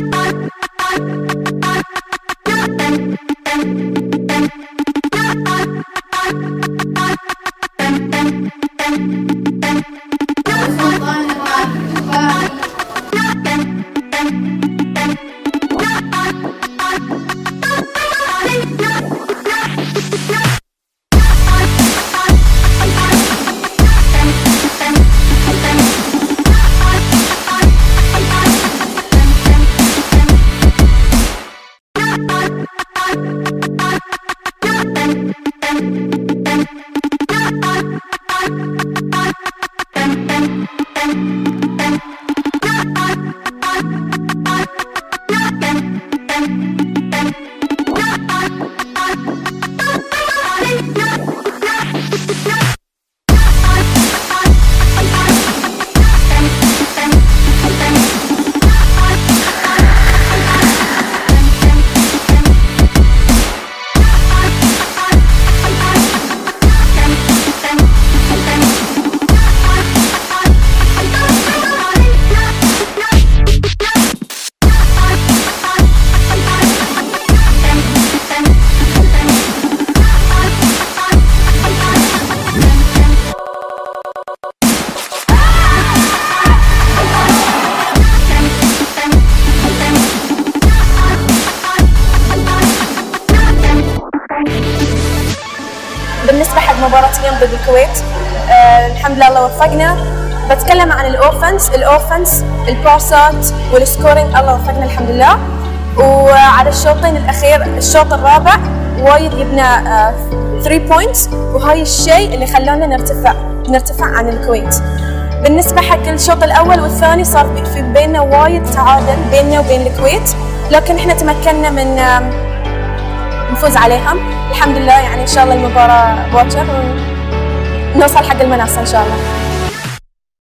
بالنسبة حق مباراة اليوم ضد الكويت، الحمد لله الله وفقنا. بتكلم عن الأوفنس الباسات والسكورينج، الله وفقنا الحمد لله. وعلى الشوطين الأخير، الشوط الرابع وايد جبنا 3 بوينتس، وهاي الشيء اللي خلونا نرتفع عن الكويت. بالنسبة حق الشوط الأول والثاني صار في بيننا وايد تعادل بيننا وبين الكويت، لكن احنا تمكنا من نفوز عليهم الحمد لله. يعني إن شاء الله المباراة بوكر ونوصل حق المنصة إن شاء الله.